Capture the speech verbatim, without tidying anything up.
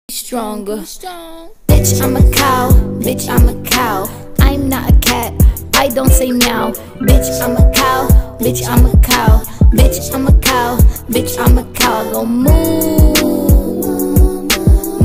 stronger. Bitch, I'm a cow. Bitch, I'm a cow. I'm not a cat. I don't say meow. Bitch, I'm a cow. Bitch, I'm a cow. Bitch, I'm a cow. Bitch, I'm a cow. Go move.